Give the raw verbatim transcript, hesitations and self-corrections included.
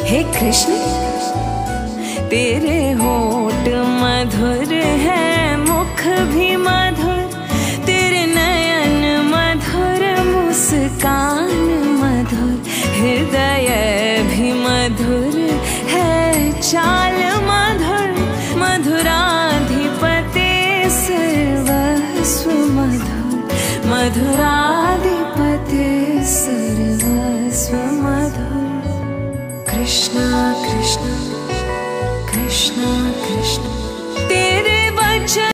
हे कृष्ण तेरे होठ मधुर है, मुख भी मधुर, तेरे नयन मधुर, मुस्कान मधुर, हृदय भी मधुर है, चाल मधुर, मधुराधिपते सर्वस्व मधुर, मधुराधिपते सर्वस्व मधुर। कृष्ण